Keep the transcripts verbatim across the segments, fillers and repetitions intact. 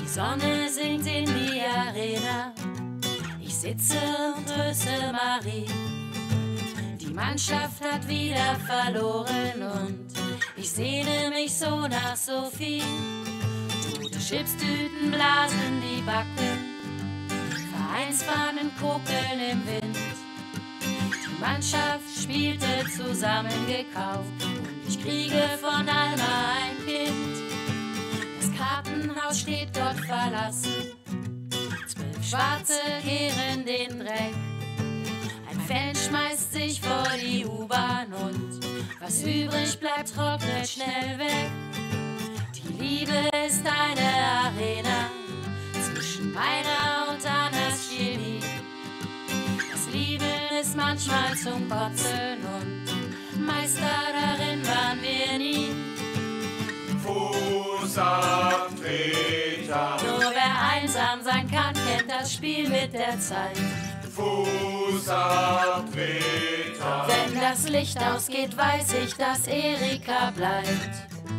Die Sonne sinkt in die Arena, ich sitze und tröste Marie. Die Mannschaft hat wieder verloren und ich sehne mich so nach Sophie. Tote Chipstüten blasen die Backen, Vereinsfahnen kokeln im Wind. Die Mannschaft spielte zusammengekauft und ich kriege von Alma ein Kind. Das Kartenhaus steht Gott verlassen, zwölf Schwarze kehren den Dreck. Ein Fan schmeißt sich vor die U-Bahn und was übrig bleibt, trocknet schnell weg. Die Liebe ist eine Arena zwischen meiner und Annas Chemie. Das Lieben ist manchmal zum Kotzen und Meister darin waren wir nie. Fußabtreter. Nur wer einsam sein kann, kennt das Spiel mit der Zeit. Fußabtreter. Wenn das Licht ausgeht, weiß ich, dass Erika bleibt.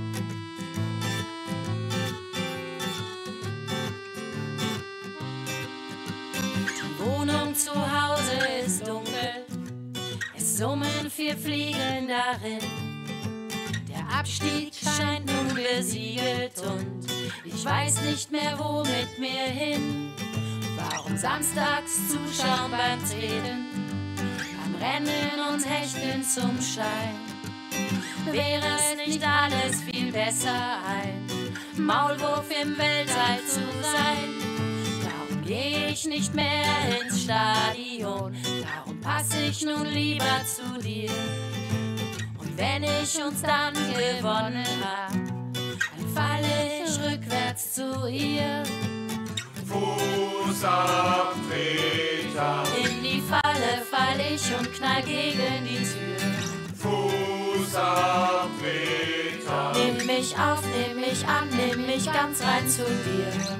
Die Wohnung zu Hause ist dunkel, es summen vier Fliegen darin. Der Abstieg scheint nun besiegelt und ich weiß nicht mehr, wo mit mir hin. Warum samstags zuschauen beim Treten, beim Rennen und Hechten zum Schein? Wäre es nicht alles viel besser, ein Maulwurf im Weltall zu sein? Darum gehe ich nicht mehr ins Stadion, darum passe ich nun lieber zu dir. Und wenn ich uns dann gewonnen hab, dann falle ich rückwärts zu ihr. Fußabtreter. In die Falle fall ich und knall gegen die Tür. Fußabtreter. Nimm mich auf, nimm mich an, nimm mich ganz rein zu dir.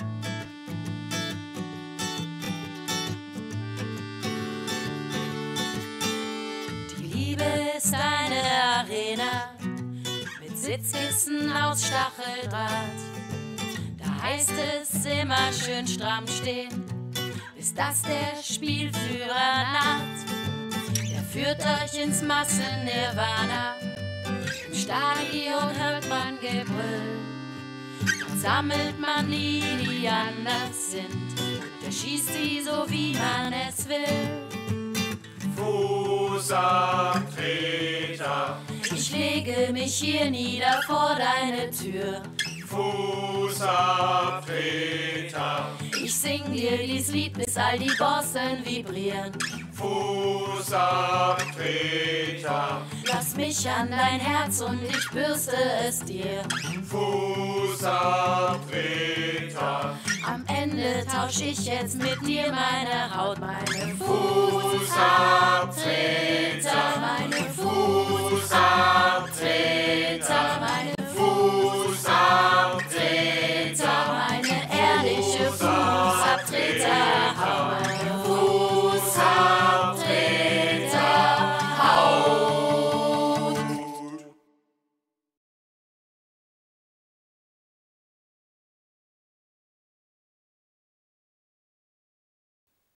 Die Liebe ist eine Arena mit Sitzkissen aus Stacheldraht. Da heißt es immer schön stramm stehen, bis dass der Spielführer naht. Der führt euch ins Massen-Nirvana, im Stadion hört man Gebrüll. Dort sammelt man die, die anders sind, und er schießt sie so, wie man es will. Fußabtreter. Ich lege mich hier nieder vor deine Tür. Fußabtreter. Ich sing dir dies Lied, bis all die Bossen vibrieren. Fußabtreter. Lass mich an dein Herz und ich bürste es dir. Fußabtreter. Am Ende tausch ich jetzt mit dir meine Haut, meine Fußabtreter. Fußabtreter, meine Fußabtreter, meine